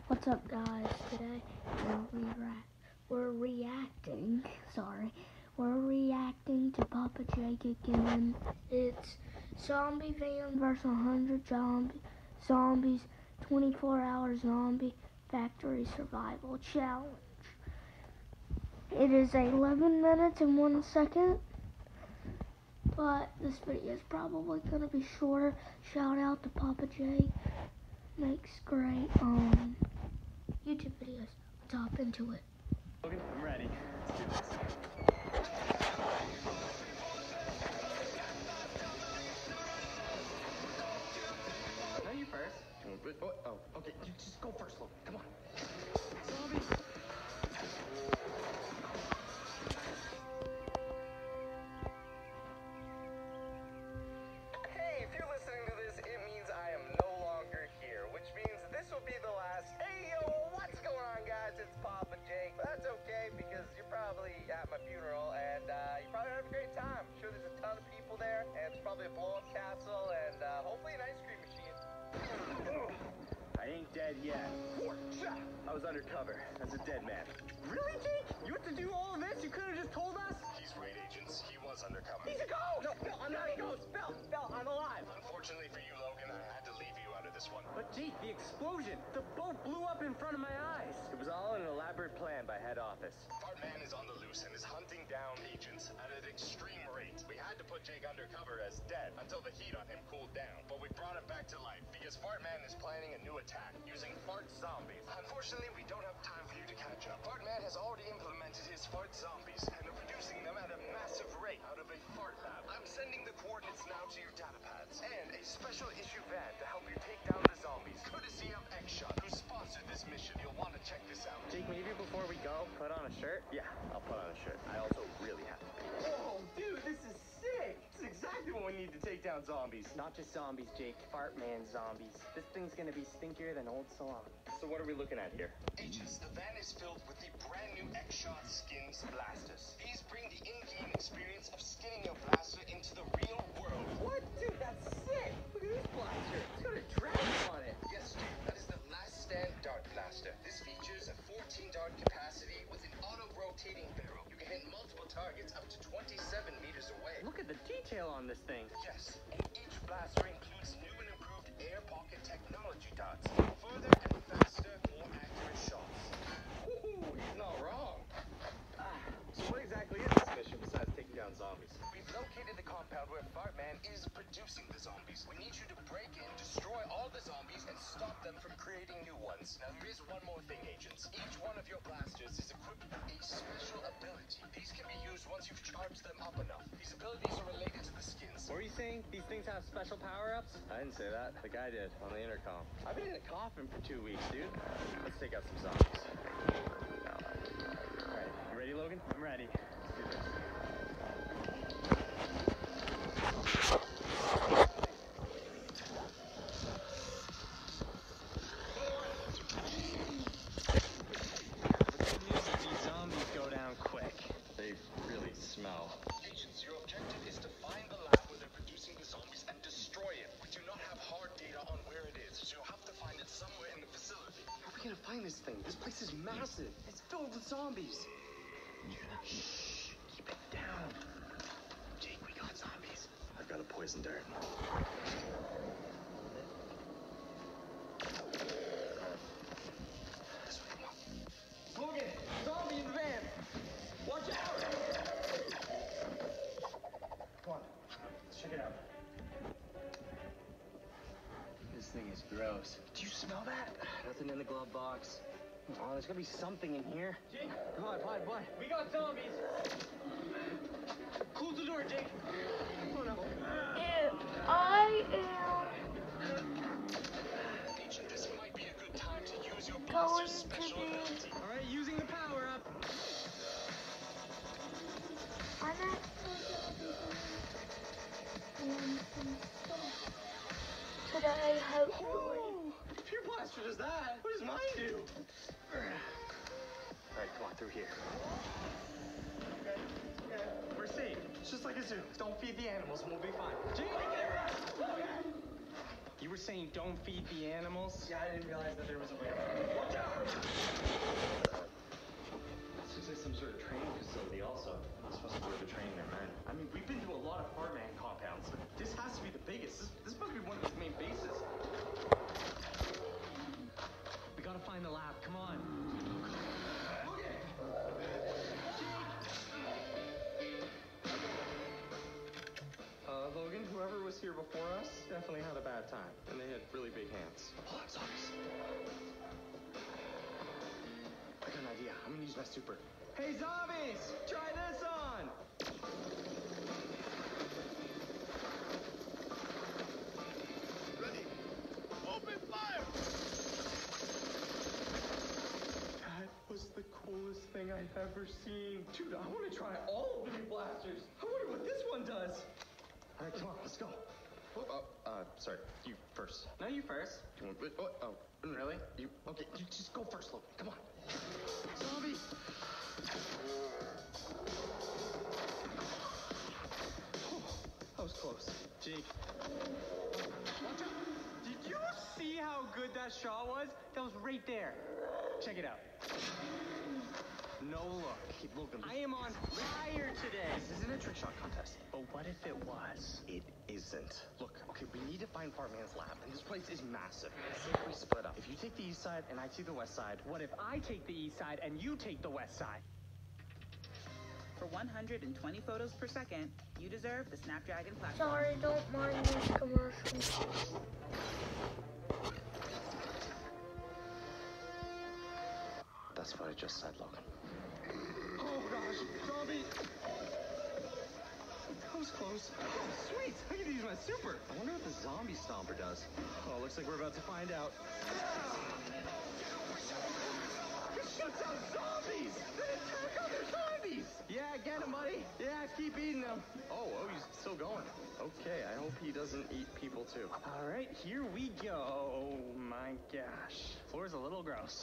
What's up, guys? Today we're reacting to Papa Jake again. It's Zombie Van vs 100 Zombies 24-hour Zombie Factory Survival Challenge. It is 11 minutes and 1 second, but this video is probably going to be shorter. Shout out to Papa Jake. Makes great YouTube videos. Let's hop into it. Okay, I'm ready. Let's do this. No, you first. Oh, okay. You just go first, Logan. Come on. Zombies. Hey, if you're listening to this, it means I am no longer here, which means this will be the last. Hey, yo, what's going on, guys? It's Papa Jake. But that's okay because you're probably at my funeral and you're probably having a great time. I'm sure there's a ton of people there, and it's probably a blow-up castle and hopefully an ice cream machine. I ain't dead yet. I was undercover as a dead man. Really, Jake? You had to do all of this? You could have just told us? He's raid agents. He was undercover. He's a ghost! No, I'm not a ghost. Bell, I'm alive. Unfortunately for you, Logan, I had to leave you out of this one. But Jake, the explosion! The boat blew up in front of my eyes! It was all an elaborate plan by head office. Fartman is on the loose and is hunting down agents at an extreme rate. We had to put Jake undercover as dead until the heat on him cooled down. But we brought him back to life because Fartman is planning a new attack using fart zombies. Unfortunately, we don't have time for you to catch up. Fartman has already implemented his fart zombies and are producing them at a massive rate out of a fart lab. I'm sending the coordinates now to your data pads and a special issue van to help you take down the zombies, courtesy of X-Shot, who sponsored this mission. You'll want to check this out. Jake, maybe before we go, put on a shirt? Yeah, I'll put on a shirt. I also really have to. Whoa, dude, this is sick. This is exactly what we need to take down zombies. Not just zombies, Jake. Fartman zombies. This thing's gonna be stinkier than old salon. So what are we looking at here? Agents, the van is filled with the brand new X-Shot Skins Blasters. These bring the in-game experience of skinning your blaster into the real world. What? Dude, that's sick. Look at this blaster. It's got a dragon on it. Yes, dude, that is the Last Stand Dart Blaster. This features a 14 dart capacity with an auto-rotating barrel. You can hit multiple targets up to 27 meters away. Look at the detail on this thing. Yes, and each blaster includes new and improved air pocket technology darts. Further and faster, more accurate shots. Ooh, he's not wrong. So what exactly is this mission besides taking down zombies? We've located the compound where Fartman is producing the zombies. We need you to break in, destroy all the zombies, and stop them from creating new ones. Now, there is one more thing, agents. Each one of your blasters is equipped with a special ability. These can be used once you've charged them up enough. These abilities are related to the skins. What are you saying? These things have special power-ups? I didn't say that. The guy did on the intercom. I've been in a coffin for 2 weeks, dude. Let's take out some zombies. Alright, you ready, Logan? I'm ready. Let's do this. Agents, your objective is to find the lab where they're producing the zombies and destroy it. We do not have hard data on where it is, so you'll have to find it somewhere in the facility. How are we gonna find this thing? This place is massive. It's filled with zombies. Shh, keep it down. Jake, we got zombies. I've got a poison dart. This way, come on. Logan, zombie in the van. Watch out. Come on, let's check it out. This thing is gross. Do you smell that? Nothing in the glove box. Oh, there's gotta be something in here. Jake, come on. We got zombies. Close the door, Jake. Oh no. I am Agent, this might be a good time to use your going blaster's to special be. ability. All right, using the power up. I'm actually doing some stuff today, hopefully. Ooh, if your blaster does that, what does mine do? Alright, come on, through here. Okay, we're safe. It's just like a zoo. Don't feed the animals and we'll be fine. Jake, You were saying don't feed the animals? yeah, I didn't realize that there was a way. Watch out! gotta find the lab. Come on. Logan, whoever was here before us definitely had a bad time, and they had really big hands. Hold on, zombies. I got an idea. I'm gonna use my super. Hey, zombies! Try this on! Ready? Open fire! That was the coolest thing I've ever seen. Dude, I want to try all of the new blasters. I wonder what this one does. All right, come on, let's go. Sorry, you first. No, you first. Do you want, Really? Okay, you just go first, Logan. Come on. Zombie! That was close. Jake. Watch out! Did you see how good that shot was? That was right there. Check it out. No look. Hey, Logan. I am on fire today. This isn't a trick shot contest. But what if it was? It isn't. Look, okay, we need to find Fartman's lab, and this place is massive. Say if we split up. If you take the east side and I take the west side, What if I take the east side and you take the west side? For 120 photos per second, you deserve the Snapdragon platform. Sorry, don't mind this commercial. that's what I just said, Logan. Oh gosh, zombie! That was close. Oh, sweet! I can use my super. I wonder what the zombie stomper does. Oh, looks like we're about to find out. It shoots out zombies! They attack other zombies! Yeah, get him, buddy. Yeah, keep eating them. Oh, he's still going. Okay, I hope he doesn't eat people too. All right, here we go. Oh my gosh. Floor's a little gross.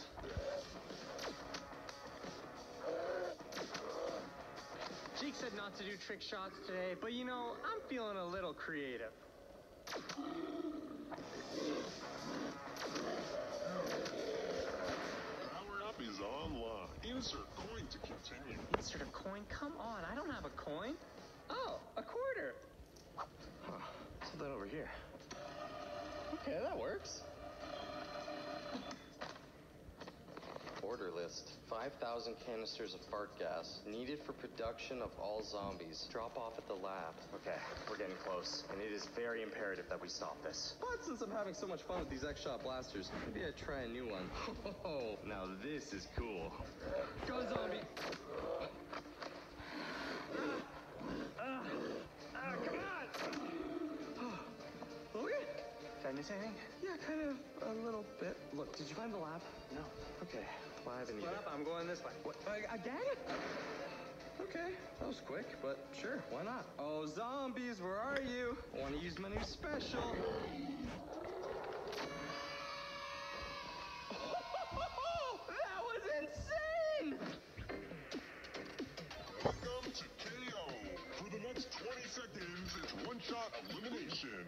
Jake said not to do trick shots today, but you know, I'm feeling a little creative. Power up is online. Insert coin to continue. Insert a coin? Come on, I don't have a coin. Oh, a quarter. So then over here. Okay, that works. Order list. 5,000 canisters of fart gas needed for production of all zombies. Drop off at the lab. Okay, we're getting close, and it is very imperative that we stop this. But since I'm having so much fun with these X-Shot blasters, maybe I'd try a new one. Oh, now this is cool. Go, zombie. Come on. Logan? Did I miss anything? Yeah, kind of a little bit. Look, did you find the lab? No. Okay, well, I haven't Split either. up, I'm going this way. What? Again? Okay, that was quick, but sure, why not? Oh, zombies, where are you? I want to use my new special. That was insane! Welcome to KO. For the next 20 seconds, it's one-shot elimination.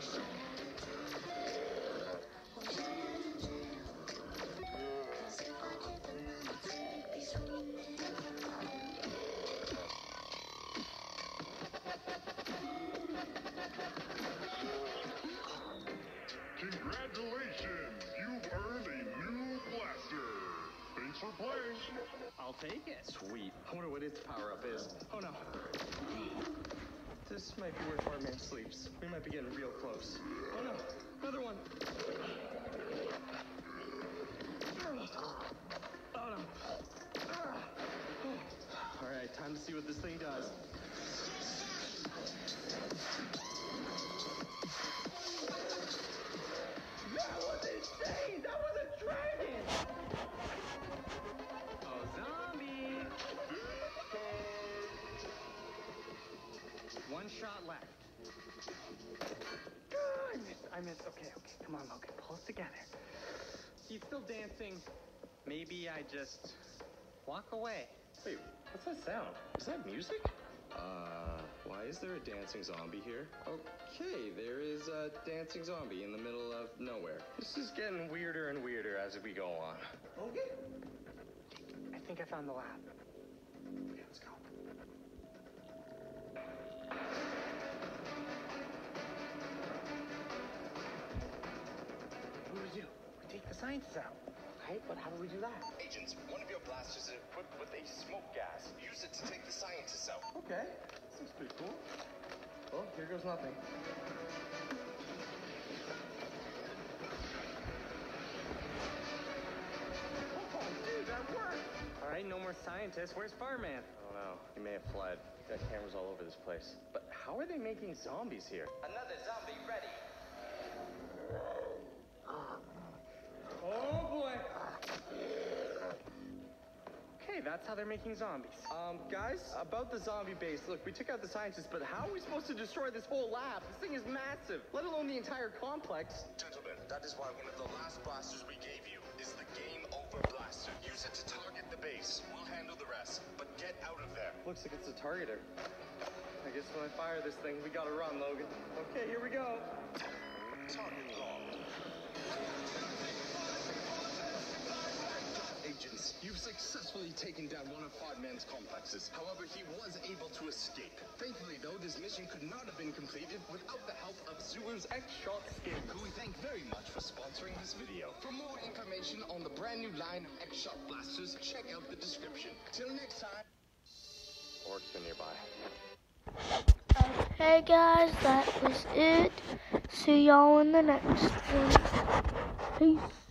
Congratulations! You've earned a new blaster. Thanks for playing. I'll take it. Sweet. I wonder what its power-up is. Oh no. This might be where Fartman sleeps. We might be getting real close. Oh no, another one. Oh no. All right, time to see what this thing does. That was insane! That was a dragon! Oh, zombie! One shot left. I missed. Okay, come on, Logan, pull us together. He's still dancing. Maybe I just walk away. Wait, what's that sound? Is that music? Why is there a dancing zombie here? Okay, there is a dancing zombie in the middle of nowhere. This is getting weirder and weirder as we go on. Logan? I think I found the lab. Okay, let's go. What do? We take the scientists out. right? But how do we do that? Agents, one of your blasters is equipped with a smoke gas. Use it to take the scientists out. Okay, this looks pretty cool. Well, here goes nothing. Oh, dude, that worked! All right, no more scientists. Where's Fireman? I don't know. He may have fled. Got cameras all over this place. But how are they making zombies here? Another zombie ready. Oh boy. Okay, that's how they're making zombies. Guys, about the zombie base. Look, we took out the scientists, but how are we supposed to destroy this whole lab? This thing is massive, let alone the entire complex. Gentlemen, that is why one of the last blasters we gave you is the Game Over Blaster. Use it to target the base. We'll handle the rest, but get out of there. Looks like it's a targeter. I guess when I fire this thing, we gotta run, Logan. Okay, here we go. Target locked. Agents, you've successfully taken down one of Fireman's complexes. However, he was able to escape. Thankfully, though, this mission could not have been completed without the help of Zulu's X-Shot Skin, who we thank very much for sponsoring this video. For more information on the brand new line of X-Shot blasters, check out the description. Till next time. Orcs are nearby. Okay, guys, that was it. See y'all in the next one. Peace.